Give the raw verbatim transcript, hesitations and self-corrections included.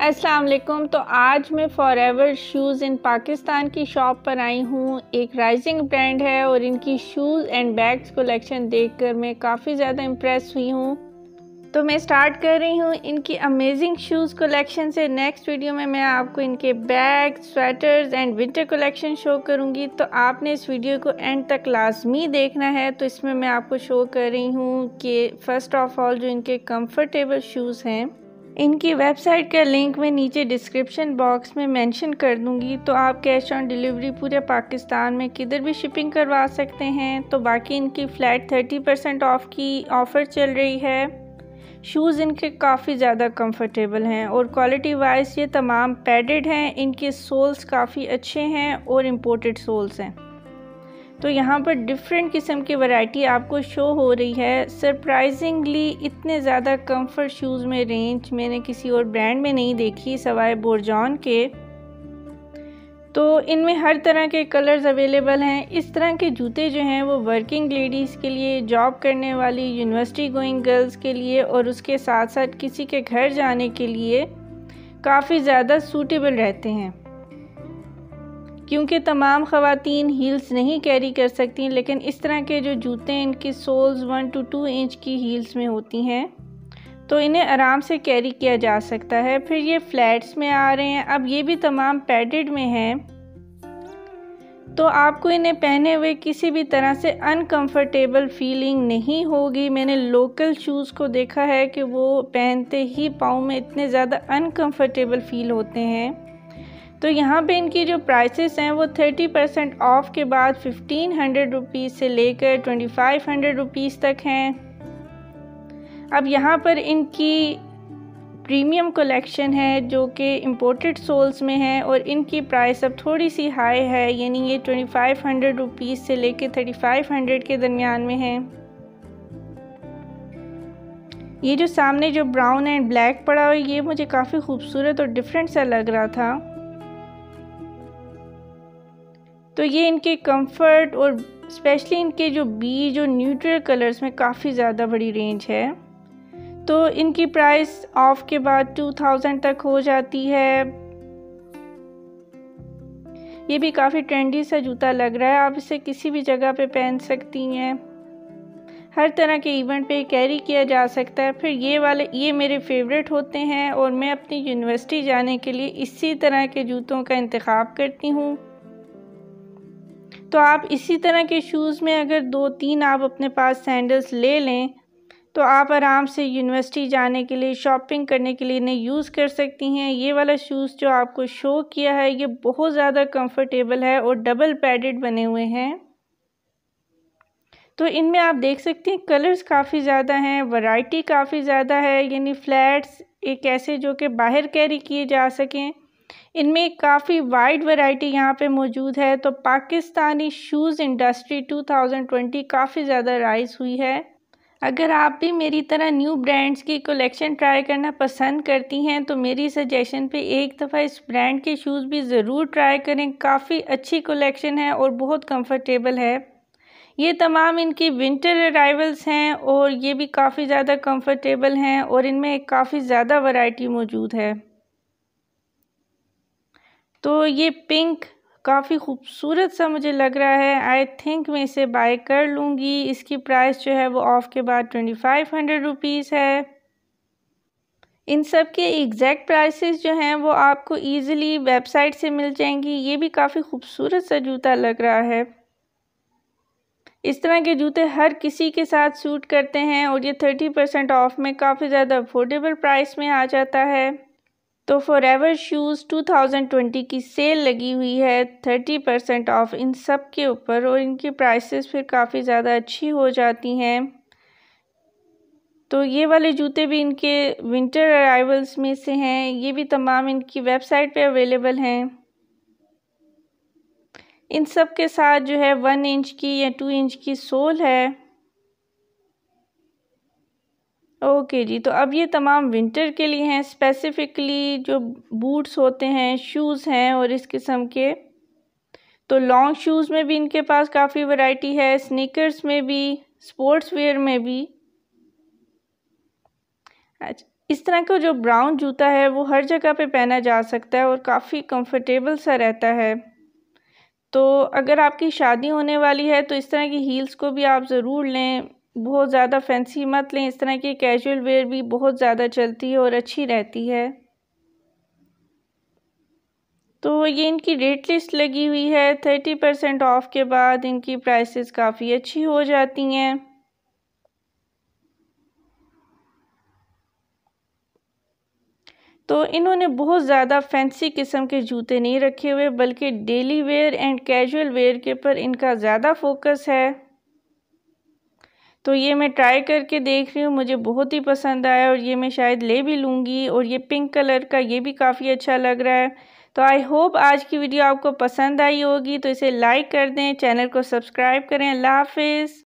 अस्सलाम वालेकुम। तो आज मैं फॉरएवर शूज़ इन पाकिस्तान की शॉप पर आई हूँ। एक राइजिंग ब्रांड है और इनकी शूज़ एंड बैग्स कलेक्शन देखकर मैं काफ़ी ज़्यादा इम्प्रेस हुई हूँ। तो मैं स्टार्ट कर रही हूँ इनकी अमेजिंग शूज़ कलेक्शन से। नेक्स्ट वीडियो में मैं आपको इनके bag, sweaters and winter collection show करूँगी, तो आपने इस वीडियो को एंड तक लाजमी देखना है। तो इसमें मैं आपको शो कर रही हूँ कि फ़र्स्ट ऑफ ऑल जो इनके कंफर्टेबल शूज़ हैं, इनकी वेबसाइट का लिंक मैं नीचे डिस्क्रिप्शन बॉक्स में मेंशन कर दूंगी। तो आप कैश ऑन डिलीवरी पूरे पाकिस्तान में किधर भी शिपिंग करवा सकते हैं। तो बाकी इनकी फ़्लैट थर्टी परसेंट ऑफ की ऑफ़र चल रही है। शूज़ इनके काफ़ी ज़्यादा कंफर्टेबल हैं और क्वालिटी वाइज ये तमाम पैडेड हैं। इनके सोल्स काफ़ी अच्छे हैं और इम्पोर्टेड सोल्स हैं। तो यहाँ पर डिफरेंट किस्म की वैरायटी आपको शो हो रही है। सरप्राइजिंगली इतने ज़्यादा कंफर्ट शूज़ में रेंज मैंने किसी और ब्रांड में नहीं देखी सिवाय बोरजॉन के। तो इनमें हर तरह के कलर्स अवेलेबल हैं। इस तरह के जूते जो हैं वो वर्किंग लेडीज़ के लिए, जॉब करने वाली यूनिवर्सिटी गोइंग गर्ल्स के लिए और उसके साथ साथ किसी के घर जाने के लिए काफ़ी ज़्यादा सूटेबल रहते हैं, क्योंकि तमाम ख़वातीन हील्स नहीं कैरी कर सकती। लेकिन इस तरह के जो जूते हैं इनकी soles one two two inch की हील्स में होती हैं, तो इन्हें आराम से कैरी किया जा सकता है। फिर ये फ्लैट्स में आ रहे हैं। अब ये भी तमाम पैडेड में हैं, तो आपको इन्हें पहने हुए किसी भी तरह से अनकंफर्टेबल फीलिंग नहीं होगी। मैंने लोकल शूज़ को देखा है कि वो पहनते ही पाँव में इतने ज़्यादा अनकंफर्टेबल फील होते हैं। तो यहाँ पे इनकी जो प्राइसेस हैं वो थर्टी परसेंट ऑफ के बाद फिफ्टीन हंड्रेड रुपीज़ से लेकर ट्वेंटी फाइव हंड्रेड रुपीज़ तक हैं। अब यहाँ पर इनकी प्रीमियम कलेक्शन है जो कि इम्पोर्टेड सोल्स में है और इनकी प्राइस अब थोड़ी सी हाई है, यानी ये ट्वेंटी फाइव हंड्रेड रुपीज़ से लेकर थर्टी फाइव हंड्रेड के दरमियान में है। ये जो सामने जो ब्राउन एंड ब्लैक पड़ा हुआ है ये मुझे काफ़ी खूबसूरत और डिफरेंट सा लग रहा था। तो ये इनके कंफर्ट और स्पेशली इनके जो बी जो न्यूट्रल कलर्स में काफ़ी ज़्यादा बड़ी रेंज है। तो इनकी प्राइस ऑफ के बाद टू थाउजेंड तक हो जाती है। ये भी काफ़ी ट्रेंडी सा जूता लग रहा है। आप इसे किसी भी जगह पे पहन सकती हैं, हर तरह के इवेंट पे कैरी किया जा सकता है। फिर ये वाले ये मेरे फेवरेट होते हैं और मैं अपनी यूनिवर्सिटी जाने के लिए इसी तरह के जूतों का इंतखाब करती हूँ। तो आप इसी तरह के शूज़ में अगर दो तीन आप अपने पास सैंडल्स ले लें तो आप आराम से यूनिवर्सिटी जाने के लिए, शॉपिंग करने के लिए इन्हें यूज़ कर सकती हैं। ये वाला शूज़ जो आपको शो किया है ये बहुत ज़्यादा कंफर्टेबल है और डबल पैडेड बने हुए हैं। तो इनमें आप देख सकते हैं कलर्स काफ़ी ज़्यादा हैं, वैरायटी काफ़ी ज़्यादा है, यानी फ्लैट्स एक ऐसे जो कि बाहर कैरी किए जा सकें। इनमें काफ़ी वाइड वैरायटी यहाँ पे मौजूद है। तो Pakistani shoes industry two thousand twenty काफ़ी ज़्यादा राइज हुई है। अगर आप भी मेरी तरह न्यू ब्रांड्स की कलेक्शन ट्राई करना पसंद करती हैं तो मेरी सजेशन पे एक दफ़ा इस ब्रांड के शूज़ भी ज़रूर ट्राई करें। काफ़ी अच्छी कलेक्शन है और बहुत कंफर्टेबल है। ये तमाम इनकी विंटर अराइवल्स हैं और ये भी काफ़ी ज़्यादा कंफर्टेबल हैं और इनमें काफ़ी ज़्यादा वैरायटी मौजूद है। तो ये पिंक काफ़ी खूबसूरत सा मुझे लग रहा है। आई थिंक मैं इसे बाय कर लूँगी। इसकी प्राइस जो है वो ऑफ के बाद ट्वेंटी फाइव हंड्रेड रुपीज़ है। इन सब के एग्जैक्ट प्राइसेस जो हैं वो आपको इजीली वेबसाइट से मिल जाएंगी। ये भी काफ़ी खूबसूरत सा जूता लग रहा है। इस तरह के जूते हर किसी के साथ सूट करते हैं और ये थर्टी परसेंट ऑफ में काफ़ी ज़्यादा अफोर्डेबल प्राइस में आ जाता है। तो Forever shoes two thousand twenty की सेल लगी हुई है थर्टी परसेंट ऑफ इन सब के ऊपर और इनकी प्राइसेस फिर काफ़ी ज़्यादा अच्छी हो जाती हैं। तो ये वाले जूते भी इनके विंटर अराइवल्स में से हैं। ये भी तमाम इनकी वेबसाइट पे अवेलेबल हैं। इन सब के साथ जो है वन इंच की या टू इंच की सोल है। ओके जी, तो अब ये तमाम विंटर के लिए हैं। स्पेसिफ़िकली जो बूट्स होते हैं, शूज़ हैं और इस किस्म के। तो लॉन्ग शूज़ में भी इनके पास काफ़ी वैरायटी है, स्नीकर्स में भी, स्पोर्ट्स वेयर में भी। अच्छा, इस तरह का जो ब्राउन जूता है वो हर जगह पे पहना जा सकता है और काफ़ी कंफर्टेबल सा रहता है। तो अगर आपकी शादी होने वाली है तो इस तरह की हील्स को भी आप ज़रूर लें। बहुत ज़्यादा फैंसी मत लें, इस तरह की कैजुअल वेयर भी बहुत ज़्यादा चलती है और अच्छी रहती है। तो ये इनकी रेट लिस्ट लगी हुई है। थर्टी परसेंट ऑफ के बाद इनकी प्राइसेस काफ़ी अच्छी हो जाती हैं। तो इन्होंने बहुत ज़्यादा फैंसी किस्म के जूते नहीं रखे हुए, बल्कि daily wear and casual wear के ऊपर इनका ज़्यादा फोकस है। तो ये मैं ट्राई करके देख रही हूँ, मुझे बहुत ही पसंद आया और ये मैं शायद ले भी लूँगी। और ये पिंक कलर का ये भी काफ़ी अच्छा लग रहा है। तो आई होप आज की वीडियो आपको पसंद आई होगी। तो इसे लाइक कर दें, चैनल को सब्सक्राइब करें। अल्लाह हाफिज़।